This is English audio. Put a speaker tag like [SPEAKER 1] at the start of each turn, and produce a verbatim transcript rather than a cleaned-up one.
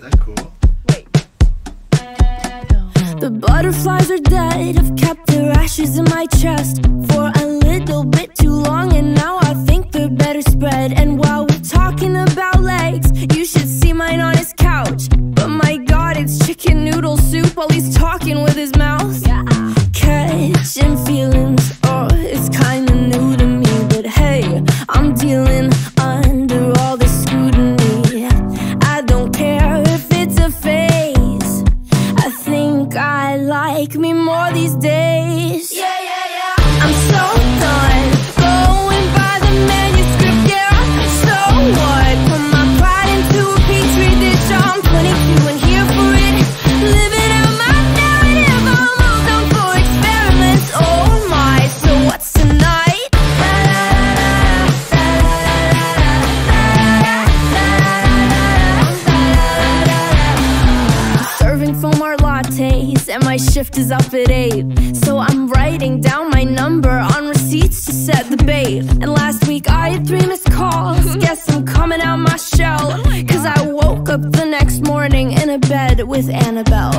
[SPEAKER 1] that cool?
[SPEAKER 2] Wait. The butterflies are dead. I've kept their ashes in my chest for a little bit too long, and now I think they're better spread. And while we're talking about legs, you should see mine on his couch. But my god, it's chicken noodle soup while he's talking with his mouth. Yeah. Catching feelings, oh, it's kinda new to me. But hey, I'm dealing under all the scrutiny. I don't care if it's a phase. I think I like me more these days. Yeah, yeah, yeah. I'm so done going by the manuscript, yeah. So what? Put my pride into a Petri dish. I'm twenty-two and here for it. Living out my narrative. I'm all done for experiments. Oh my, so what's tonight? Serving foam art lattes, and my shift is up at eight. So I'm writing down my number on receipts to set the bait. And last week I had three missed calls. Guess I'm coming out my shell, cause I woke up the next morning in a bed with Annabelle.